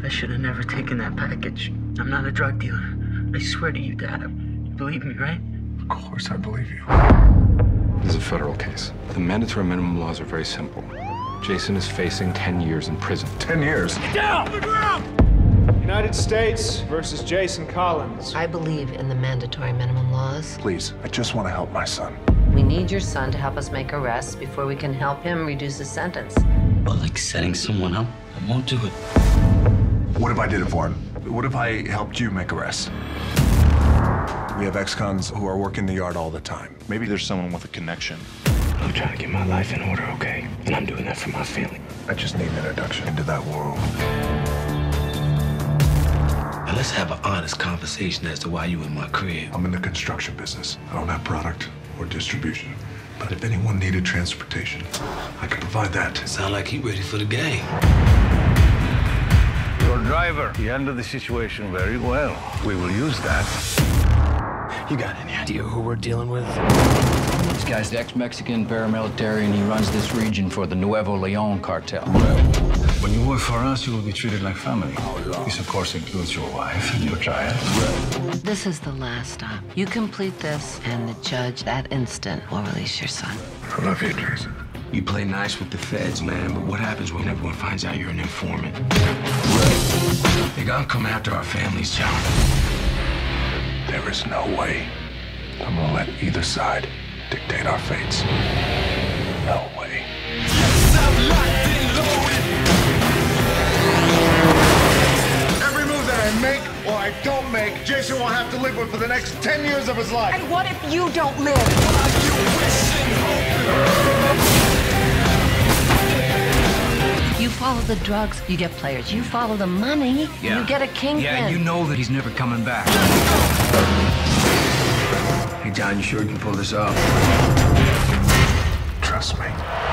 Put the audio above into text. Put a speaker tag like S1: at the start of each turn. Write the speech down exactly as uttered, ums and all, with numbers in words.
S1: I should have never taken that package. I'm not a drug dealer. I swear to you, Dad. You believe me, right?
S2: Of course I believe you. This is a federal case. The mandatory minimum laws are very simple. Jason is facing ten years in prison. ten years?
S3: Get down! On the ground! United States versus Jason Collins.
S4: I believe in the mandatory minimum laws.
S2: Please, I just want to help my son.
S4: We need your son to help us make arrests before we can help him reduce his sentence.
S1: Well, like setting someone up, I won't do it.
S2: What if I did it for him? What if I helped you make arrests? We have ex-cons who are working the yard all the time.
S5: Maybe there's someone with a connection.
S1: I'm trying to get my life in order, okay? And I'm doing that for my family.
S2: I just need an introduction into that world.
S1: Now let's have an honest conversation as to why you in my crib.
S2: I'm in the construction business. I don't have product or distribution. But if anyone needed transportation, I could provide that.
S1: Sound like he ready for the game.
S6: Your driver, he handled the situation very well. We will use that.
S1: You got any idea who we're dealing with?
S7: This guy's ex-Mexican paramilitary, and he runs this region for the Nuevo Leon cartel.
S6: When you work for us, you will be treated like family. This, of course, includes your wife and your child.
S4: This is the last stop. You complete this, and the judge, that instant, will release your son.
S2: I love you, Jason.
S1: You play nice with the feds, man, but what happens when everyone finds out you're an informant? They're gonna come after our families, John.
S2: There is no way I'm gonna let either side dictate our fates. No way.
S8: Every move that I make or I don't make, Jason will have to live with for the next ten years of his life.
S9: And what if you don't live?
S4: You follow the drugs, you get players. You follow the money,
S7: Yeah.
S4: you get a kingpin.
S7: Yeah, you know that he's never coming back.
S1: Hey, John, you sure you can pull this off?
S2: Trust me.